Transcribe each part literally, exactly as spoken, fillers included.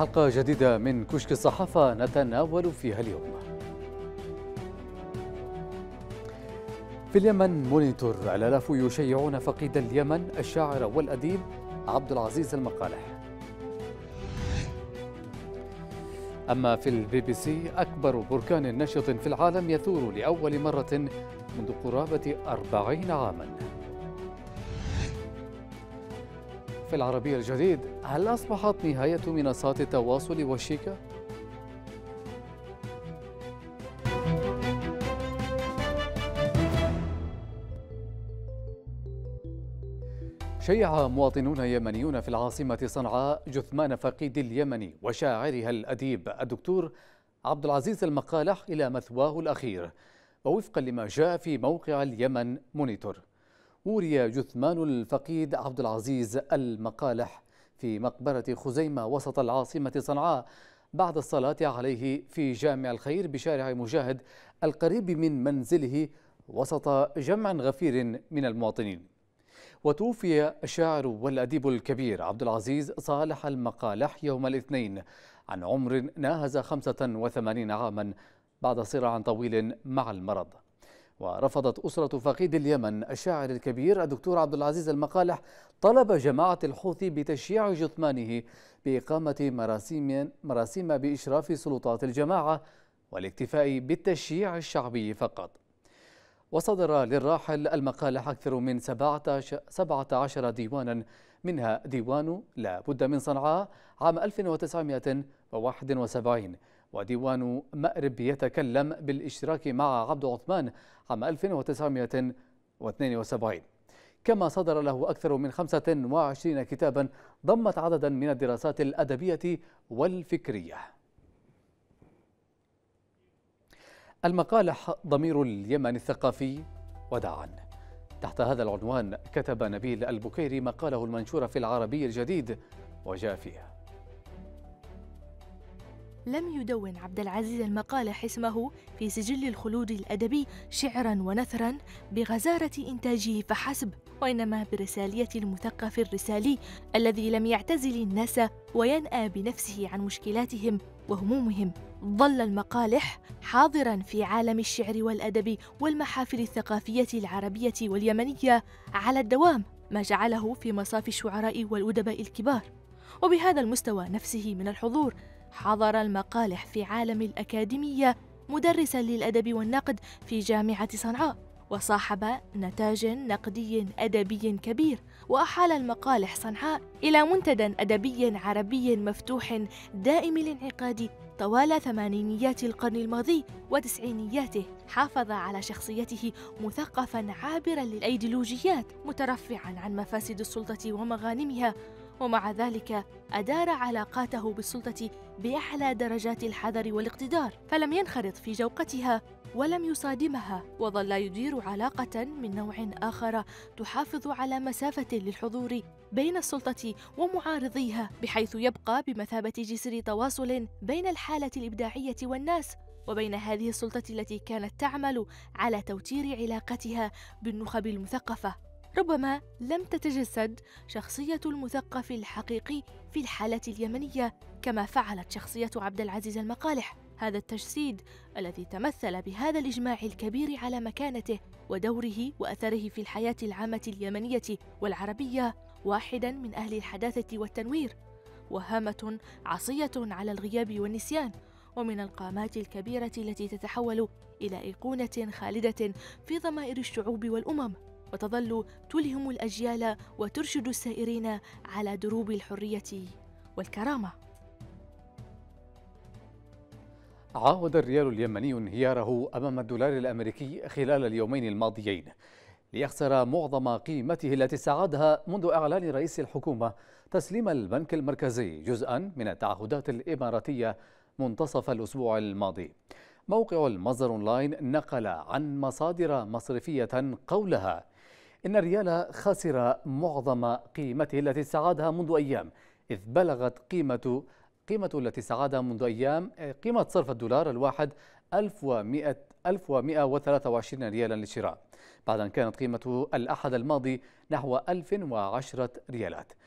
حلقة جديدة من كشك الصحافة نتناول فيها اليوم. في اليمن مونيتور الآلاف يشيعون فقيد اليمن الشاعر والأديب عبد العزيز المقالح. أما في البي بي سي أكبر بركان نشط في العالم يثور لأول مرة منذ قرابة أربعين عاما. في العربية الجديد، هل أصبحت نهاية منصات التواصل والشيكة؟ شيع مواطنون يمنيون في العاصمة صنعاء جثمان فقيد اليمني وشاعرها الأديب الدكتور عبد العزيز المقالح إلى مثواه الأخير، ووفقا لما جاء في موقع اليمن مونيتور. وري جثمان الفقيد عبد العزيز المقالح في مقبرة خزيمة وسط العاصمة صنعاء بعد الصلاة عليه في جامع الخير بشارع مجاهد القريب من منزله وسط جمع غفير من المواطنين. وتوفي الشاعر والأديب الكبير عبد العزيز صالح المقالح يوم الاثنين عن عمر ناهز خمسة وثمانين عاما بعد صراع طويل مع المرض. ورفضت أسرة فقيد اليمن الشاعر الكبير الدكتور عبد العزيز المقالح طلب جماعة الحوثي بتشييع جثمانه بإقامة مراسيم مراسيم بإشراف سلطات الجماعة والاكتفاء بالتشييع الشعبي فقط. وصدر للراحل المقالح أكثر من سبعة عشر ديوانا، منها ديوان لا بد من صنعاء عام ألف وتسعمائة وواحد وسبعين، وديوان مأرب يتكلم بالاشتراك مع عبد عثمان عام ألف وتسعمائة واثنين وسبعين. كما صدر له أكثر من خمسة وعشرين كتابا ضمت عددا من الدراسات الأدبية والفكرية. المقالح ضمير اليمن الثقافي وداعا. تحت هذا العنوان كتب نبيل البكيري مقاله المنشور في العربي الجديد وجاء فيه: لم يدون عبد العزيز المقالح اسمه في سجل الخلود الأدبي شعراً ونثراً بغزارة إنتاجه فحسب، وإنما برسالية المثقف الرسالي الذي لم يعتزل الناس وينأى بنفسه عن مشكلاتهم وهمومهم. ظل المقالح حاضراً في عالم الشعر والأدب والمحافل الثقافية العربية واليمنية على الدوام، ما جعله في مصاف الشعراء والأدباء الكبار. وبهذا المستوى نفسه من الحضور حضر المقالح في عالم الأكاديمية مدرساً للأدب والنقد في جامعة صنعاء، وصاحب نتاج نقدي أدبي كبير، وأحال المقالح صنعاء إلى منتدى أدبي عربي مفتوح دائم الانعقاد طوال ثمانينيات القرن الماضي وتسعينياته. حافظ على شخصيته مثقفاً عابراً للأيديولوجيات مترفعاً عن مفاسد السلطة ومغانمها، ومع ذلك أدار علاقاته بالسلطة بأعلى درجات الحذر والاقتدار، فلم ينخرط في جوقتها ولم يصادمها، وظل يدير علاقة من نوع آخر تحافظ على مسافة للحضور بين السلطة ومعارضيها، بحيث يبقى بمثابة جسر تواصل بين الحالة الإبداعية والناس وبين هذه السلطة التي كانت تعمل على توتير علاقتها بالنخب المثقفة. ربما لم تتجسد شخصية المثقف الحقيقي في الحالة اليمنية كما فعلت شخصية عبد العزيز المقالح. هذا التجسيد الذي تمثل بهذا الإجماع الكبير على مكانته ودوره وأثره في الحياة العامة اليمنية والعربية واحدا من أهل الحداثة والتنوير، وهامة عصية على الغياب والنسيان، ومن القامات الكبيرة التي تتحول إلى أيقونة خالدة في ضمائر الشعوب والأمم، وتظل تلهم الأجيال وترشد السائرين على دروب الحرية والكرامة. عاود الريال اليمني انهياره أمام الدولار الأمريكي خلال اليومين الماضيين ليخسر معظم قيمته التي استعادها منذ إعلان رئيس الحكومة تسليم البنك المركزي جزءا من التعهدات الإماراتية منتصف الأسبوع الماضي. موقع المصدر أونلاين نقل عن مصادر مصرفية قولها إن الريال خسر معظم قيمته التي استعادها منذ أيام، إذ بلغت قيمة قيمة التي استعادها منذ أيام قيمة صرف الدولار الواحد ألف ومئة وثلاثة وعشرين ريالا للشراء، بعد أن كانت قيمته الأحد الماضي نحو ألف وعشرة ريالات.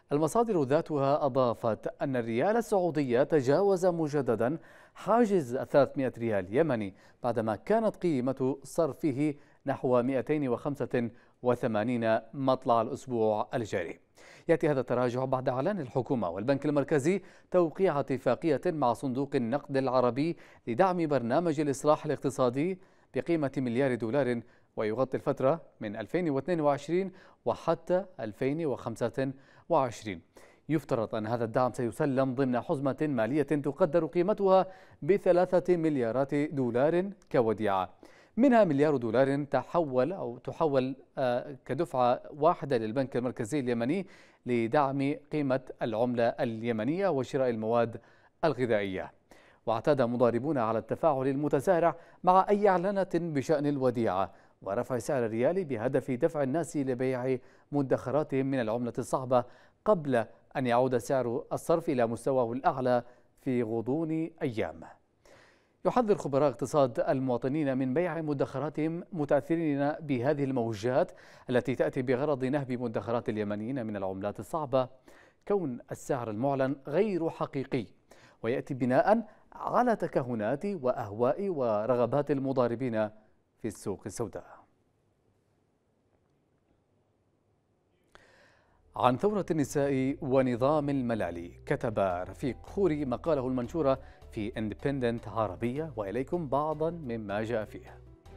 المصادر ذاتها أضافت أن الريال السعودي تجاوز مجددا حاجز ثلاثمئة ريال يمني بعدما كانت قيمة صرفه نحو مئتين وخمسة وثمانين مطلع الأسبوع الجاري. يأتي هذا التراجع بعد إعلان الحكومة والبنك المركزي توقيع اتفاقية مع صندوق النقد العربي لدعم برنامج الإصلاح الاقتصادي بقيمة مليار دولار، ويغطي الفترة من ألفين واثنين وعشرين وحتى ألفين وخمسة وعشرين. يفترض أن هذا الدعم سيسلم ضمن حزمة مالية تقدر قيمتها بثلاثة مليارات دولار كوديعة، منها مليار دولار تحول أو تحول كدفعة واحدة للبنك المركزي اليمني لدعم قيمة العملة اليمنية وشراء المواد الغذائية. واعتاد مضاربون على التفاعل المتسارع مع أي إعلانة بشأن الوديعة ورفع سعر الريال بهدف دفع الناس لبيع مدخراتهم من العملة الصعبة قبل أن يعود سعر الصرف إلى مستواه الأعلى في غضون أيام. يحذر خبراء اقتصاد المواطنين من بيع مدخراتهم متأثرين بهذه الموجات التي تأتي بغرض نهب مدخرات اليمنيين من العملات الصعبة، كون السعر المعلن غير حقيقي ويأتي بناء على تكهنات وأهواء ورغبات المضاربين في السوق السوداء. عن ثورة النساء ونظام الملالي كتب رفيق خوري مقاله المنشورة في اندبندنت عربية، وإليكم بعضا مما جاء فيه.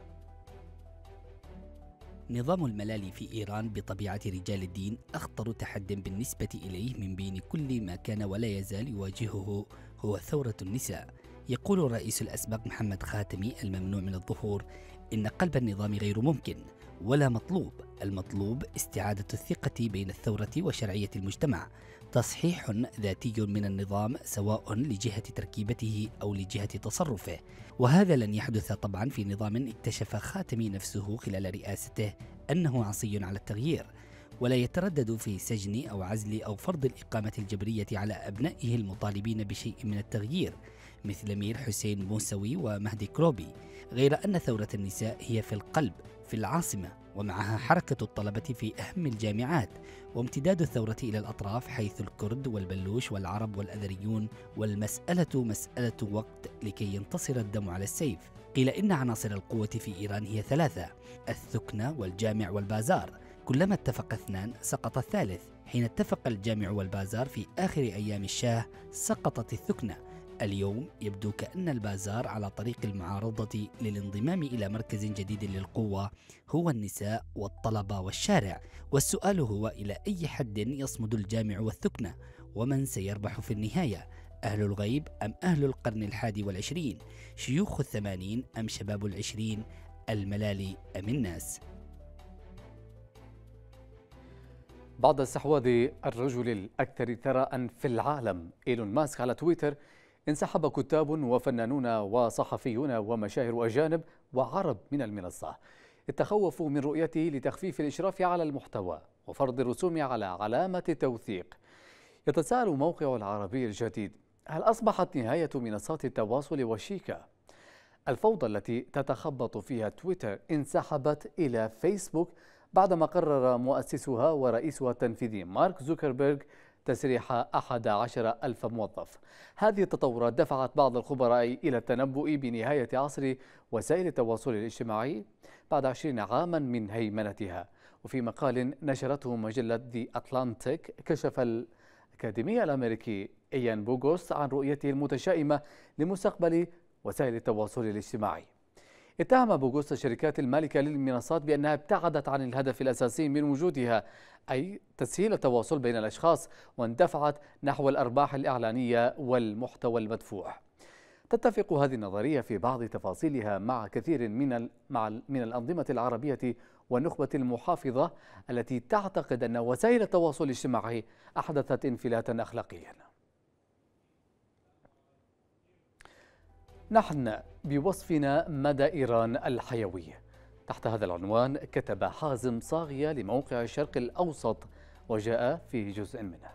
نظام الملالي في إيران بطبيعة رجال الدين أخطر تحد بالنسبة إليه من بين كل ما كان ولا يزال يواجهه هو ثورة النساء. يقول الرئيس الأسبق محمد خاتمي الممنوع من الظهور إن قلب النظام غير ممكن ولا مطلوب، المطلوب استعادة الثقة بين الثورة وشرعية المجتمع، تصحيح ذاتي من النظام سواء لجهة تركيبته أو لجهة تصرفه، وهذا لن يحدث طبعا في نظام اكتشف خاتمي نفسه خلال رئاسته أنه عصي على التغيير، ولا يتردد في سجن أو عزل أو فرض الإقامة الجبرية على أبنائه المطالبين بشيء من التغيير مثل مير حسين موسوي ومهدي كروبي، غير أن ثورة النساء هي في القلب في العاصمة، ومعها حركة الطلبة في أهم الجامعات، وامتداد الثورة إلى الأطراف حيث الكرد والبلوش والعرب والأذريون، والمسألة مسألة وقت لكي ينتصر الدم على السيف. قيل إن عناصر القوة في إيران هي ثلاثة: الثكنة والجامع والبازار، كلما اتفق اثنان سقط الثالث، حين اتفق الجامع والبازار في آخر أيام الشاه سقطت الثكنة. اليوم يبدو كأن البازار على طريق المعارضة للانضمام إلى مركز جديد للقوة هو النساء والطلبة والشارع، والسؤال هو إلى أي حد يصمد الجامع والثكنة، ومن سيربح في النهاية؟ أهل الغيب أم أهل القرن الحادي والعشرين؟ شيوخ الثمانين أم شباب العشرين؟ الملالي أم الناس؟ بعد استحواذ الرجل الأكثر ثراء في العالم إيلون ماسك على تويتر، انسحب كتاب وفنانون وصحفيون ومشاهير أجانب وعرب من المنصة. التخوفوا من رؤيته لتخفيف الإشراف على المحتوى وفرض الرسوم على علامة توثيق. يتساءل موقع العربي الجديد: هل أصبحت نهاية منصات التواصل والشيكة؟ الفوضى التي تتخبط فيها تويتر انسحبت إلى فيسبوك بعدما قرر مؤسسها ورئيسها التنفيذي مارك زوكربيرغ تسريح أحد عشر ألف موظف. هذه التطورات دفعت بعض الخبراء إلى التنبؤ بنهاية عصر وسائل التواصل الاجتماعي بعد عشرين عاما من هيمنتها. وفي مقال نشرته مجلة The Atlantic، كشف الأكاديمي الأمريكي إيان بوغوس عن رؤيته المتشائمة لمستقبل وسائل التواصل الاجتماعي. اتهم بوغوس الشركات المالكة للمنصات بأنها ابتعدت عن الهدف الأساسي من وجودها، أي تسهيل التواصل بين الأشخاص، واندفعت نحو الأرباح الإعلانية والمحتوى المدفوع. تتفق هذه النظرية في بعض تفاصيلها مع كثير من مع من الأنظمة العربية والنخبة المحافظة التي تعتقد أن وسائل التواصل الاجتماعي أحدثت انفلاتا أخلاقيا. نحن بوصفنا مدى إيران الحيوي. تحت هذا العنوان كتب حازم صاغية لموقع الشرق الأوسط، وجاء في جزء منه: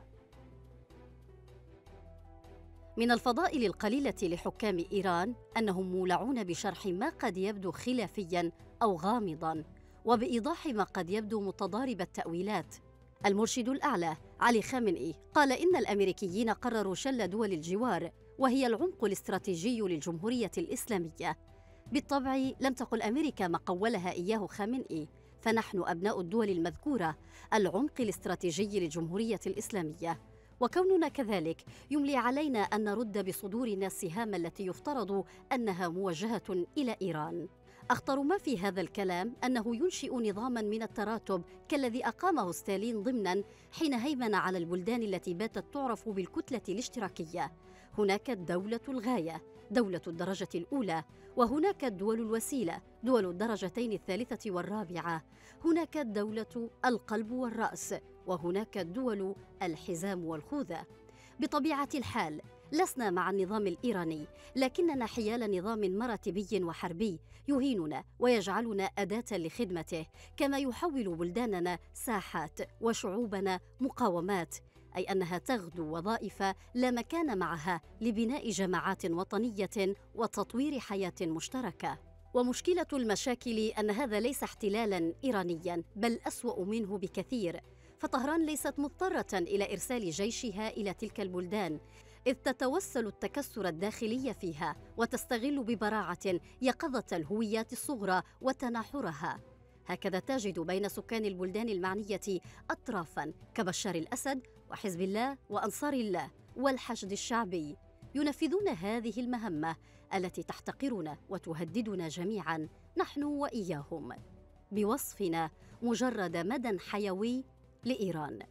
من الفضائل القليلة لحكام إيران أنهم مولعون بشرح ما قد يبدو خلافياً أو غامضاً، وبإيضاح ما قد يبدو متضارب التأويلات. المرشد الأعلى علي خامنئي قال إن الأمريكيين قرروا شل دول الجوار وهي العمق الاستراتيجي للجمهورية الإسلامية. بالطبع لم تقل أمريكا ما قولها إياه خامنئي، فنحن أبناء الدول المذكورة العمق الاستراتيجي للجمهورية الإسلامية، وكوننا كذلك يملي علينا أن نرد بصدورنا السهام التي يفترض أنها موجهة إلى إيران. أخطر ما في هذا الكلام أنه ينشئ نظاماً من التراتب كالذي أقامه ستالين ضمناً حين هيمن على البلدان التي باتت تعرف بالكتلة الاشتراكية. هناك الدولة الغاية، دولة الدرجة الأولى، وهناك الدول الوسيلة، دول الدرجتين الثالثة والرابعة، هناك الدولة القلب والرأس، وهناك الدول الحزام والخوذة. بطبيعة الحال لسنا مع النظام الإيراني، لكننا حيال نظام مراتبي وحربي يهيننا ويجعلنا أداة لخدمته، كما يحول بلداننا ساحات وشعوبنا مقاومات، أي أنها تغدو وظائف لا مكان معها لبناء جماعات وطنية وتطوير حياة مشتركة. ومشكلة المشاكل أن هذا ليس احتلالاً إيرانياً، بل أسوأ منه بكثير، فطهران ليست مضطرة إلى إرسال جيشها إلى تلك البلدان، إذ تتوسل التكسر الداخلي فيها وتستغل ببراعة يقظة الهويات الصغرى وتناحرها. هكذا تجد بين سكان البلدان المعنية أطرافاً كبشار الأسد وحزب الله وأنصار الله والحشد الشعبي ينفذون هذه المهمة التي تحتقرنا وتهددنا جميعاً نحن وإياهم، بوصفنا مجرد مدى حيوي لإيران.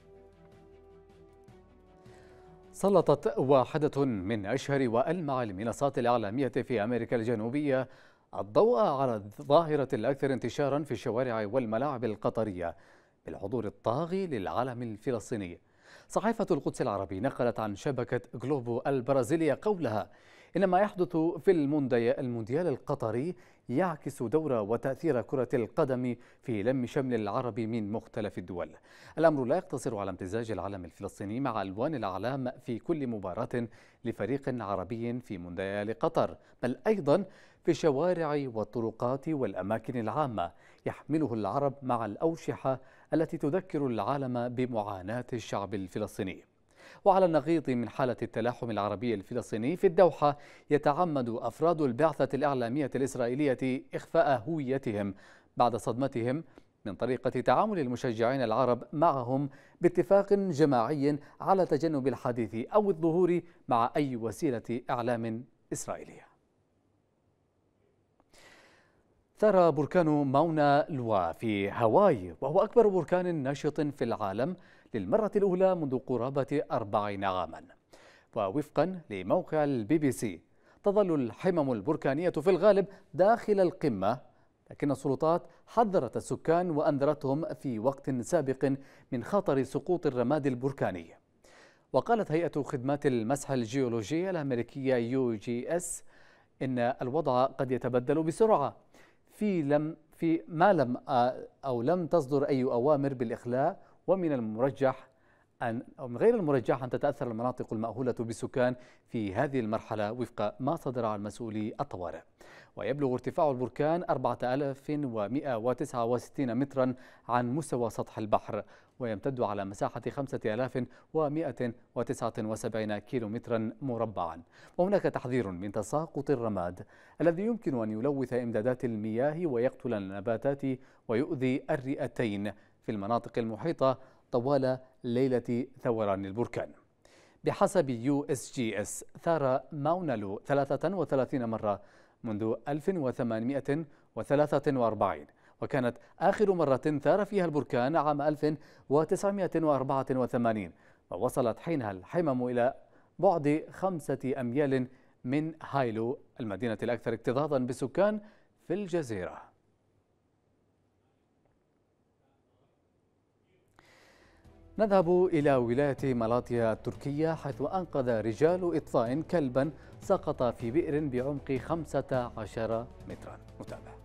سلطت واحدة من أشهر وألمع المنصات الإعلامية في أمريكا الجنوبية الضوء على الظاهرة الأكثر انتشاراً في الشوارع والملاعب القطرية بالحضور الطاغي للعلم الفلسطيني. صحيفة القدس العربي نقلت عن شبكة جلوبو البرازيلية قولها إن ما يحدث في المونديال القطري يعكس دور وتأثير كرة القدم في لم شمل العرب من مختلف الدول. الأمر لا يقتصر على امتزاج العلم الفلسطيني مع ألوان الأعلام في كل مباراة لفريق عربي في مونديال قطر، بل أيضا في الشوارع والطرقات والأماكن العامة يحمله العرب مع الأوشحة التي تذكر العالم بمعاناة الشعب الفلسطيني. وعلى النقيض من حالة التلاحم العربي الفلسطيني في الدوحة، يتعمد أفراد البعثة الإعلامية الإسرائيلية إخفاء هويتهم بعد صدمتهم من طريقة تعامل المشجعين العرب معهم باتفاق جماعي على تجنب الحديث أو الظهور مع أي وسيلة إعلام إسرائيلية. ثار بركان ماونا لوا في هاواي، وهو أكبر بركان نشط في العالم للمرة الأولى منذ قرابة أربعين عاما. ووفقا لموقع البي بي سي تظل الحمم البركانية في الغالب داخل القمة، لكن السلطات حذرت السكان وأنذرتهم في وقت سابق من خطر سقوط الرماد البركاني. وقالت هيئة خدمات المسح الجيولوجية الأمريكية يو جي إس إن الوضع قد يتبدل بسرعة في لم في ما لم أو لم تصدر أي أوامر بالإخلاء، ومن المرجح أن أو من غير المرجح أن تتأثر المناطق المأهولة بالسكان في هذه المرحلة وفق ما صدر عن مسؤولي الطوارئ. ويبلغ ارتفاع البركان أربعة آلاف ومئة وتسعة وستين مترا عن مستوى سطح البحر، ويمتد على مساحة خمسة آلاف ومئة وتسعة وسبعين كيلومترا مربعا. وهناك تحذير من تساقط الرماد الذي يمكن أن يلوث إمدادات المياه ويقتل النباتات ويؤذي الرئتين في المناطق المحيطة طوال ليلة ثوران البركان. بحسب يو إس جي إس ثار ماونا ثلاثة وثلاثين مرة منذ ألف وثمانمئة وثلاثة وأربعين، وكانت آخر مرة ثار فيها البركان عام ألف وتسعمئة وأربعة وثمانين، ووصلت حينها الحمم إلى بعد خمسة أميال من هايلو المدينة الأكثر اكتظاظا بالسكان في الجزيرة. نذهب إلى ولاية مالاطيا التركية، حيث أنقذ رجال إطفاء كلبا سقط في بئر بعمق خمسة عشر مترا. نتابع.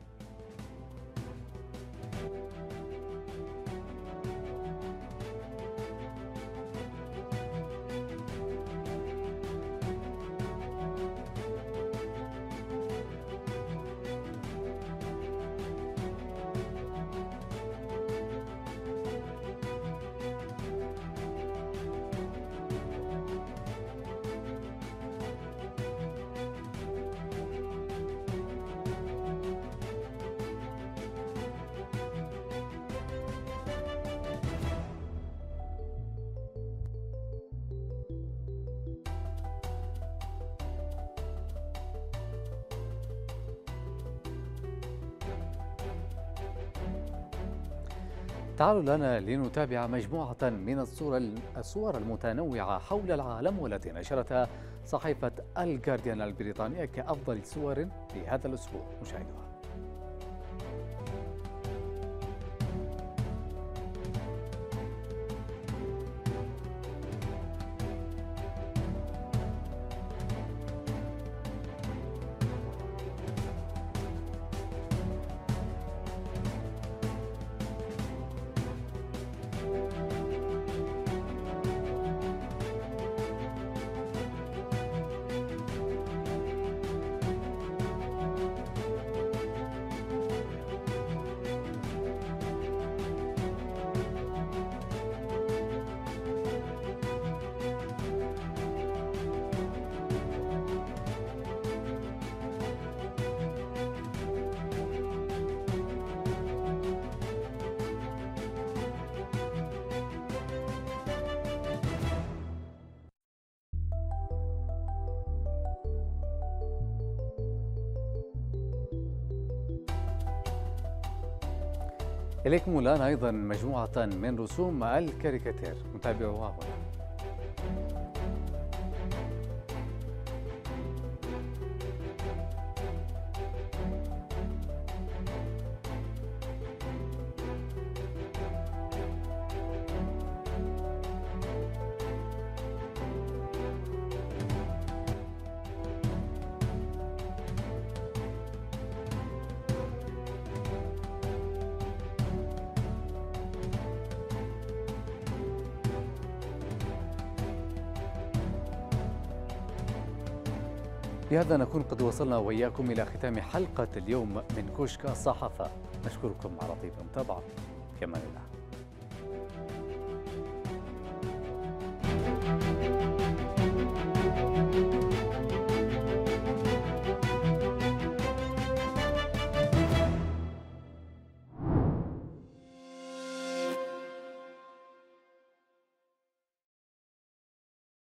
تعالوا لنا لنتابع مجموعة من الصور الصور المتنوعة حول العالم والتي نشرتها صحيفة الجارديان البريطانية كأفضل صور لهذا الأسبوع. مشاهدوها. إليكم الآن أيضا مجموعة من رسوم الكاريكاتير، نتابعها هنا. بهذا نكون قد وصلنا وإياكم إلى ختام حلقة اليوم من كشك الصحافة. نشكركم على طيب المتابعة. في أمان الله.